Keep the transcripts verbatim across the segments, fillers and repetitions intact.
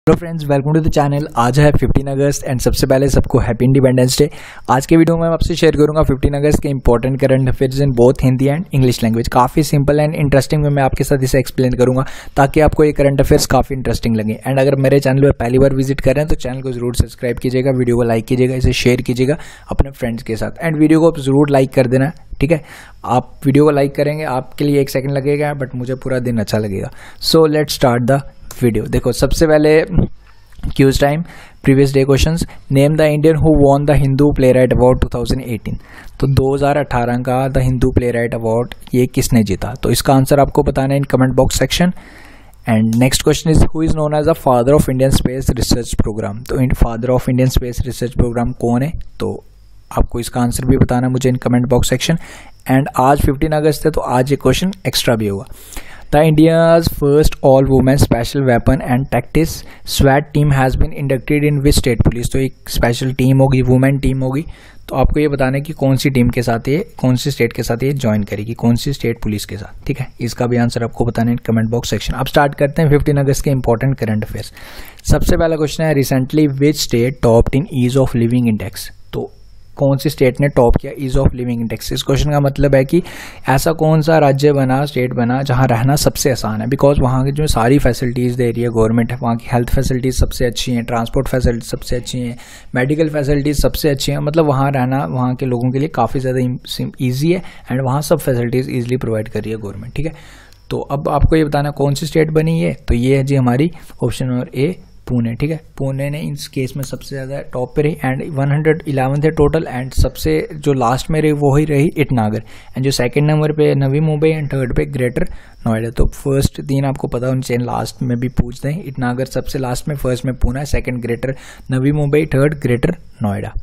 Hello friends, welcome to the channel. आज है पंद्रह अगस्त एंड सबसे पहले सबको हैप्पी इंडिपेंडेंस डे। आज के वीडियो में मैं आपसे शेयर करूंगा पंद्रह अगस्त के important current affairs in both Hindi and English language. काफ़ी सिंपल एंड इंटरेस्टिंग में मैं आपके साथ इसे एक्सप्लेन करूंगा ताकि आपको ये करंट अफेयर्स काफ़ी इंटरेस्टिंग लगे। एंड अगर मेरे चैनल पर पहली बार विजिट कर रहे हैं तो चैनल को जरूर सब्सक्राइब कीजिएगा, वीडियो को लाइक कीजिएगा, इसे शेयर कीजिएगा अपने फ्रेंड्स के साथ एंड वीडियो को जरूर लाइक कर देना। ठीक है, आप वीडियो को लाइक करेंगे, आपके लिए एक सेकंड लगेगा बट मुझे पूरा दिन अच्छा लगेगा। So let's start the video. देखो, सबसे पहले quiz time, previous day questions. Name the Indian who won the Hindu playwright award दो हज़ार अठारह। तो दो हज़ार अठारह का the Hindu playwright award ये किसने जीता, तो इसका आंसर आपको बताना है in comment box section. And next question is who is known as the father of Indian space research programme. तो father of Indian space research programme कौन है, तो आपको इसका आंसर भी बताना मुझे in comment box section. And आज पंद्रह अगस्त है तो आज ये क्वेश्चन एक्स्ट्रा भी होगा। The India's first all-women special weapon and tactics SWAT team has been inducted in which state police। तो एक स्पेशल टीम होगी, वुमेन टीम होगी, तो आपको ये बताना है कि कौन सी टीम के साथ ये, कौन सी स्टेट के साथ ये ज्वाइन करेगी, कौन सी स्टेट पुलिस के साथ। ठीक है, इसका भी आंसर आपको बताना है कमेंट बॉक्स सेक्शन। अब स्टार्ट करते हैं पंद्रह अगस्त के इंपॉर्टेंट करंट अफेयर्स। सबसे पहला क्वेश्चन है recently which state topped in ease of living index. तो कौन सी स्टेट ने टॉप किया ईज ऑफ लिविंग इंडेक्स। इस क्वेश्चन का मतलब है कि ऐसा कौन सा राज्य बना, स्टेट बना जहां रहना सबसे आसान है, बिकॉज वहाँ की जो सारी फैसिलिटीज़ दे रही है गवर्नमेंट है, वहाँ की हेल्थ फैसिलिटीज़ सबसे अच्छी हैं, ट्रांसपोर्ट फैसिलिटीज सबसे अच्छी हैं, मेडिकल फैसिलिटीज़ सबसे अच्छी हैं, मतलब वहाँ रहना वहाँ के लोगों के लिए काफ़ी ज़्यादा ईजी है एंड वहाँ सब फैसिलिटीज़ ईजिली प्रोवाइड कर रही है गवर्नमेंट। ठीक है, तो अब आपको ये बताना कौन सी स्टेट बनी है, तो ये है जी हमारी ऑप्शन नंबर ए पुणे। ठीक है, पुणे ने इस केस में सबसे ज़्यादा टॉप पे रही एंड एक सौ ग्यारह थे टोटल एंड सबसे जो लास्ट में रही वो ही रही ईटानगर एंड जो सेकंड नंबर पे नवी मुंबई एंड थर्ड पे ग्रेटर नोएडा। तो फर्स्ट तीन आपको पता होनी चाहिए, लास्ट में भी पूछते हैं। ईटानगर सबसे लास्ट में, फर्स्ट में Pune, second greater Navi Mumbai, third greater Noida.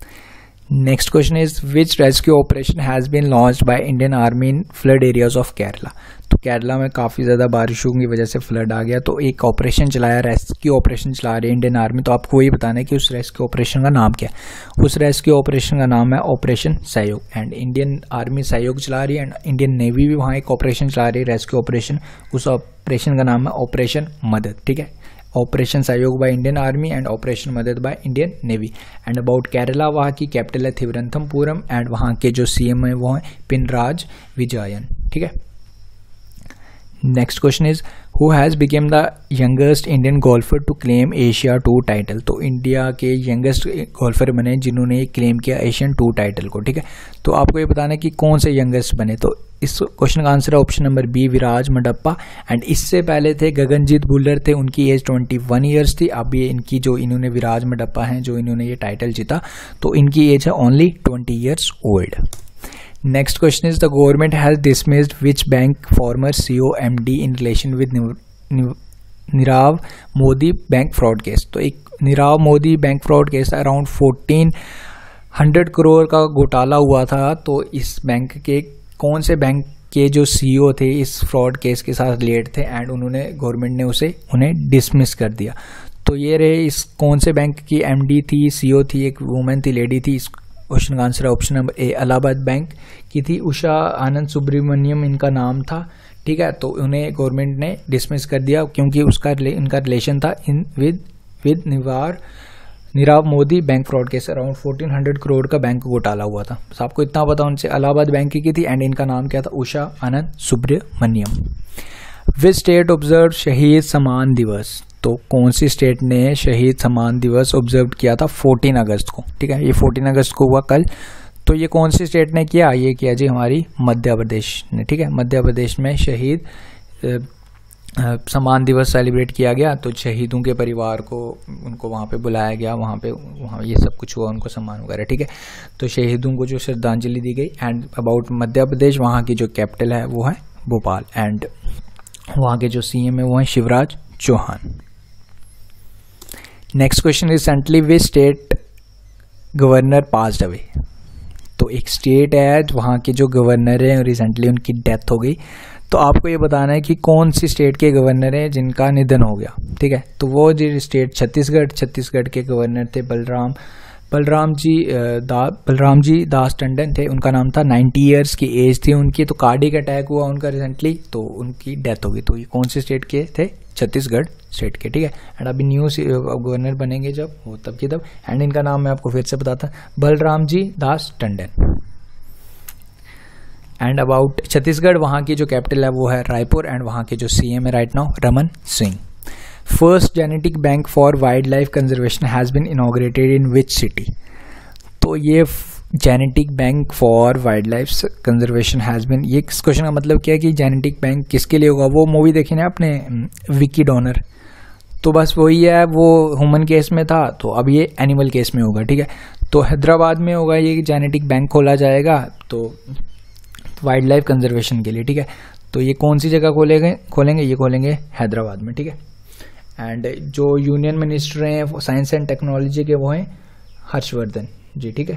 Next question is which rescue operation has been launched by Indian army in flood areas of Kerala. तो केरला में काफ़ी ज़्यादा बारिशों की वजह से फ्लड आ गया, तो एक ऑपरेशन चलाया, रेस्क्यू ऑपरेशन चला रही है इंडियन आर्मी। तो आपको ये बताना है कि उस रेस्क्यू ऑपरेशन का नाम क्या है। उस रेस्क्यू ऑपरेशन का नाम है ऑपरेशन सहयोग एंड इंडियन आर्मी सहयोग चला रही है एंड इंडियन नेवी भी वहाँ एक ऑपरेशन चला रही है रेस्क्यू ऑपरेशन। उस ऑपरेशन का नाम है ऑपरेशन मदद। ठीक है, operation Sahyog by Indian army and operation Madad by Indian navy. And about Kerala, वहाँ की कैपिटल है थिरुवनंतपुरम एंड वहाँ के जो सीएम है वो है पिनराज विजयन। ठीक है, next question is who has became the youngest Indian golfer to claim Asia tour title. तो इंडिया के यंगेस्ट गोल्फर बने जिन्होंने क्लेम किया एशियन टूर टाइटल को। ठीक है, तो आपको ये बताना है कि कौन से यंगेस्ट बने, तो इस क्वेश्चन का आंसर है option number B Viraj Madappa. And इससे पहले थे गगनजीत भुल्लर थे, उनकी एज इक्कीस ईयर्स थी। अब ये इनकी जो इन्होंने विराज मंडप्पा हैं जो इन्होंने ये टाइटल जीता, तो इनकी एज है only twenty years old. Next question is the government has dismissed which bank former CEO MD in relation with Nirav Modi bank fraud case. तो एक Nirav Modi bank fraud case around fourteen hundred crore का घोटाला हुआ था, तो इस बैंक के कौन से बैंक के जो सीईओ थे इस फ्रॉड केस के साथ रिलेट थे एंड उन्होंने गवर्नमेंट ने उसे उन्हें डिसमिस कर दिया। तो ये रहे इस कौन से बैंक की एमडी थी, सीईओ थी, एक वुमेन थी, लेडी थी। इस क्वेश्चन का आंसर है option number A Allahabad bank की थी, उषा आनंद सुब्रमण्यम इनका नाम था। ठीक है, तो उन्हें गवर्नमेंट ने डिसमिस कर दिया क्योंकि उसका इनका रिलेशन था in with with Nirav Nirav Modi bank fraud case around fourteen hundred crore का बैंक घोटाला हुआ था। बस आपको इतना पता उनसे इलाहाबाद बैंक की थी एंड इनका नाम क्या था, Usha Anand Subramanian. Which state observe Shahid Samman दिवस। तो कौन सी स्टेट ने शहीद सम्मान दिवस ऑब्जर्व किया था फोर्टीन अगस्त को। ठीक है, ये फोर्टीन अगस्त को हुआ कल, तो ये कौन सी स्टेट ने किया, ये किया जी हमारी मध्य प्रदेश ने। ठीक है, मध्य प्रदेश में शहीद सम्मान दिवस सेलिब्रेट किया गया, तो शहीदों के परिवार को उनको वहाँ पे बुलाया गया, वहाँ पे वहाँ ये सब कुछ हुआ, उनको सम्मान वगैरह। ठीक है, तो शहीदों को जो श्रद्धांजलि दी गई। एंड अबाउट मध्य प्रदेश, वहाँ की जो कैपिटल है वो है भोपाल एंड वहाँ के जो सीएम है वो है Shivraj Chouhan. Next question recently which state governor passed away. तो एक स्टेट है वहाँ के जो गवर्नर है रिसेंटली उनकी डेथ हो गई, तो आपको ये बताना है कि कौन सी स्टेट के गवर्नर है जिनका निधन हो गया। ठीक है, तो वो जो स्टेट छत्तीसगढ़, छत्तीसगढ़ के गवर्नर थे बलराम बलराम जी दा बलराम जी दास टंडन थे, उनका नाम था, नाइन्टी ईयर्स की एज थी उनकी। तो कार्डियक अटैक हुआ उनका रिसेंटली, तो उनकी डेथ हो गई। तो ये कौन से स्टेट के थे? छत्तीसगढ़ स्टेट के, ठीक है। एंड अभी न्यू गवर्नर बनेंगे जब वो तब की तब। एंड इनका नाम मैं आपको फिर से बताता, बलराम जी दास टंडन। एंड अबाउट छत्तीसगढ़, वहाँ की जो कैपिटल है वो है रायपुर, एंड वहाँ के जो सीएम है right now Raman Singh. First genetic bank for wildlife conservation has been inaugurated in which city? तो ये genetic bank for wildlife conservation has been, ये इस क्वेश्चन का मतलब क्या है कि जेनेटिक बैंक किसके लिए होगा? वो मूवी देखी ना आपने विकी डॉनर, तो बस वही है, वो ह्यूमन केस में था, तो अब ये एनिमल केस में होगा, ठीक है। तो हैदराबाद में होगा ये जेनेटिक बैंक खोला जाएगा, तो वाइल्ड लाइफ कंजर्वेशन के लिए, ठीक है। तो ये कौन सी जगह खोलेंगे खोलेंगे ये खोलेंगे हैदराबाद में, ठीक है। एंड जो यूनियन मिनिस्टर हैं साइंस एंड टेक्नोलॉजी के वो हैं हर्षवर्धन जी, ठीक है।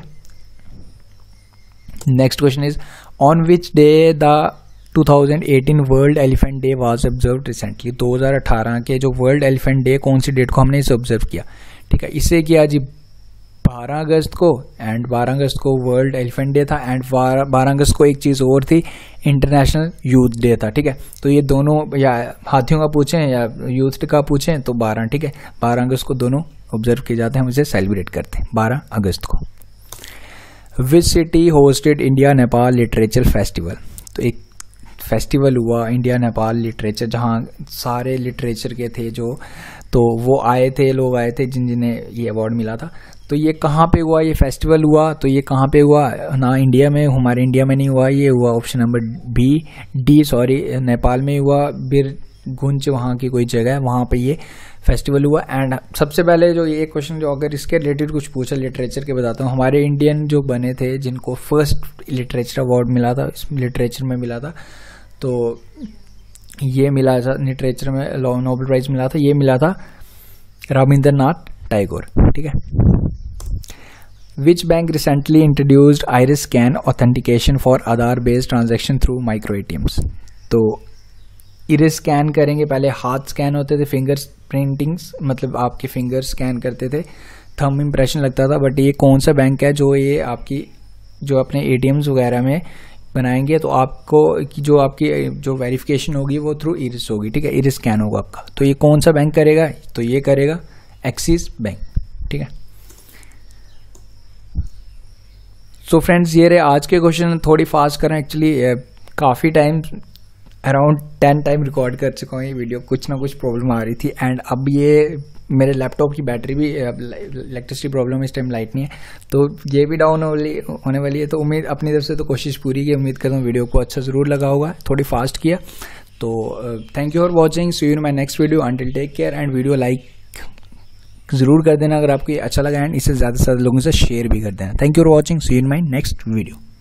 Next question is on which day the two thousand eighteen world elephant day was observed recently? दो हज़ार अठारह के जो वर्ल्ड एलिफेंट डे कौन सी डेट को हमने इसे ऑब्जर्व किया, ठीक है। इसे किया जी बारह अगस्त को, एंड बारह अगस्त को वर्ल्ड एलिफेंट डे था, एंड बारह अगस्त को एक चीज़ और थी, इंटरनेशनल यूथ डे था, ठीक है। तो ये दोनों, या हाथियों का पूछें या यूथ का पूछें तो बारह, ठीक है, बारह अगस्त को दोनों ऑब्जर्व किए जाते हैं, हम इसे सेलिब्रेट करते हैं बारह अगस्त को। Which city hosted India Nepal literature festival? तो एक फेस्टिवल हुआ इंडिया नेपाल लिटरेचर, जहाँ सारे लिटरेचर के थे जो, तो वो आए थे, लोग आए थे जिन जिन्हें ये अवार्ड मिला था। तो ये कहाँ पे हुआ ये फेस्टिवल हुआ? तो ये कहाँ पे हुआ? ना इंडिया में, हमारे इंडिया में नहीं हुआ, ये हुआ option number B D sorry Nepal में हुआ, बिरगुंज वहाँ की कोई जगह है, वहाँ पे ये फेस्टिवल हुआ। एंड सबसे पहले जो ये क्वेश्चन, जो अगर इसके रिलेटेड कुछ पूछा लिटरेचर के बताता हूँ, हमारे इंडियन जो बने थे जिनको फर्स्ट लिटरेचर अवार्ड मिला था, लिटरेचर में मिला था, तो ये मिला था लिटरेचर में, नोबेल प्राइज मिला था, ये मिला था रविंद्रनाथ टैगोर, ठीक है। Which bank recently introduced iris scan authentication for Aadhaar based transaction through micro ATMs? तो इरिस स्कैन करेंगे, पहले हाथ स्कैन होते थे, फिंगर प्रिंटिंग्स मतलब आपके फिंगर स्कैन करते थे, थंब इम्प्रेशन लगता था, बट ये कौन सा बैंक है जो ये आपकी जो अपने एटीएम्स वगैरह में बनाएंगे, तो आपको जो आपकी जो वेरिफिकेशन होगी वो थ्रू इरिस होगी, ठीक है, इरिस स्कैन होगा आपका। तो ये कौन सा बैंक करेगा? तो ये करेगा एक्सिस बैंक, ठीक है। सो so फ्रेंड्स, ये रहे आज के क्वेश्चन, थोड़ी फास्ट करें, एक्चुअली काफ़ी time around ten time record कर चुका हूँ ये वीडियो, कुछ ना कुछ प्रॉब्लम आ रही थी, एंड अब ये मेरे लैपटॉप की बैटरी भी, इलेक्ट्रिसिटी प्रॉब्लम, इस टाइम लाइट नहीं है, तो ये भी डाउन होने वाली है। तो उम्मीद अपनी तरफ से तो कोशिश पूरी की, उम्मीद करता हूँ वीडियो को अच्छा ज़रूर लगा होगा, थोड़ी फास्ट किया। तो thank you for watching, see you in my next video, until take care, and video like ज़रूर कर देना अगर आपको ये अच्छा लगा, एंड इसे ज़्यादा से ज़्यादा लोगों से शेयर भी कर देना। Thank you for watching, see you in my next video.